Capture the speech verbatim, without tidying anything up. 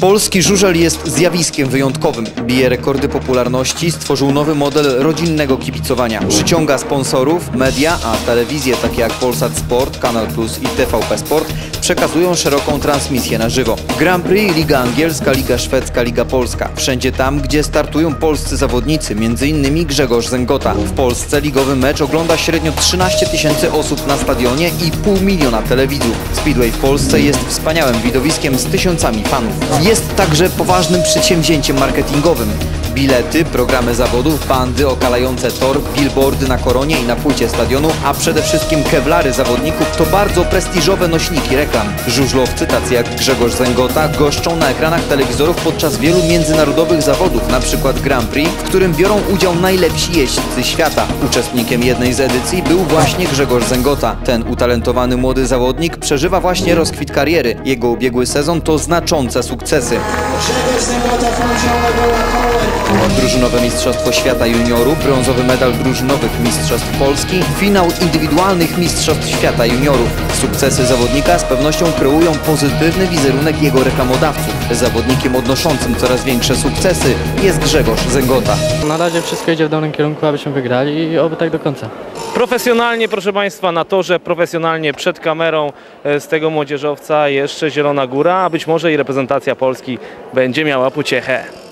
Polski żużel jest zjawiskiem wyjątkowym. Bije rekordy popularności, stworzył nowy model rodzinnego kibicowania. Przyciąga sponsorów, media, a telewizje takie jak Polsat Sport, Kanal Plus i T V P Sport przekazują szeroką transmisję na żywo. Grand Prix, Liga Angielska, Liga Szwedzka, Liga Polska. Wszędzie tam, gdzie startują polscy zawodnicy, między innymi Grzegorz Zęgota. W Polsce ligowy mecz ogląda średnio trzynaście tysięcy osób na stadionie i pół miliona telewidzów. Speedway w Polsce jest wspaniałym widowiskiem z tysiącami fanów. Jest także poważnym przedsięwzięciem marketingowym. Bilety, programy zawodów, bandy okalające tor, billboardy na koronie i na płycie stadionu, a przede wszystkim kewlary zawodników to bardzo prestiżowe nośniki reklam. Żużlowcy tacy jak Grzegorz Zęgota goszczą na ekranach telewizorów podczas wielu międzynarodowych zawodów, np. Grand Prix, w którym biorą udział najlepsi jeźdźcy świata. Uczestnikiem jednej z edycji był właśnie Grzegorz Zęgota. Ten utalentowany młody zawodnik przeżywa właśnie rozkwit kariery. Jego ubiegły sezon to znaczące sukcesy. Drużynowe Mistrzostwo Świata Juniorów, brązowy medal drużynowych Mistrzostw Polski, finał indywidualnych Mistrzostw Świata Juniorów. Sukcesy zawodnika z pewnością kreują pozytywny wizerunek jego reklamodawców. Zawodnikiem odnoszącym coraz większe sukcesy jest Grzegorz Zęgota. Na razie wszystko idzie w dobrym kierunku, abyśmy wygrali i oby tak do końca. Profesjonalnie, proszę Państwa, na torze, profesjonalnie przed kamerą z tego młodzieżowca jeszcze Zielona Góra, a być może i reprezentacja Polski będzie miała pociechę.